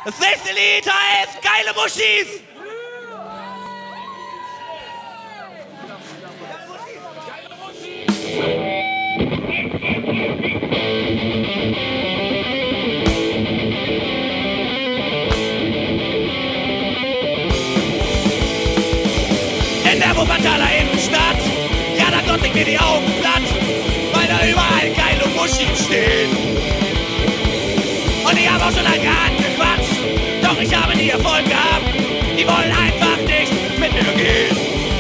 Das nächste Lied heißt Geile Muschis. In der Wuppertaler Innenstadt, ja, da konnte ich mir die Augen platt, weil da überall geile Muschis stehen. Und ich habe auch schon lange angequatscht, doch ich habe nie Erfolg gehabt. Die wollen einfach nicht mit mir gehen.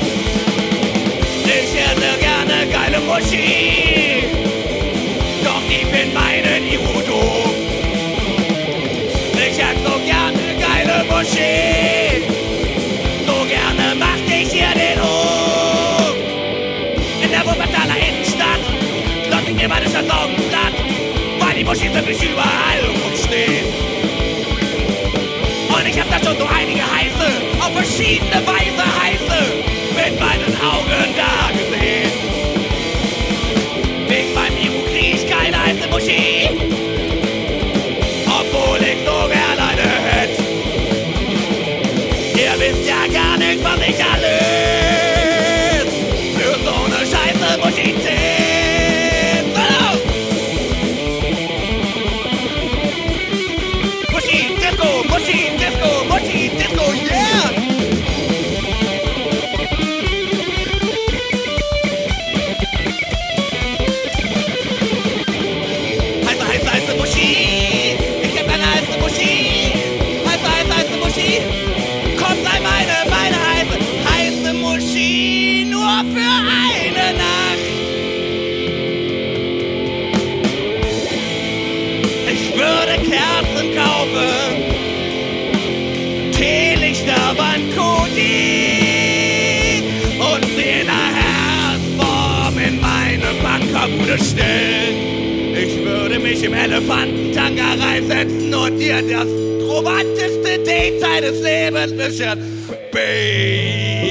Ich hätte gerne geile Muschi, doch die finden meinen Ivo doof. Ich hätte so gerne geile Muschi, so gerne macht ich hier den Hof. In der Wuppertaler Innenstadt klopft ich mir meine Stadt Augenblatt, weil die Muschis wirklich überall rumstehen. Und ich hab da schon so einige heiße, auf verschiedene Weise heiße, mit meinen Augen da gesehen. Wegen meinem Ivo krieg ich keine heiße Muschi, obwohl ich so gern eine hätte. Ihr wisst ja gar nicht, was ich alles für so eine scheiße Muschi zählt. Muschi, Disco, Muschi, Disco, Muschi, Disco, yeah! Heiße Muschi, ich hab eine heiße Muschi. Heiße Muschi, kommt sei meine heiße Muschi nur für eine Nacht. Ich würde Kerzen kaufen, Teelichter, Bankodi und sie in einer Herzform in meine Bankerbude stellen. Ich würde mich im Elefantentanga reinsetzen und dir das romantischste Date deines Lebens bescheren. Baby.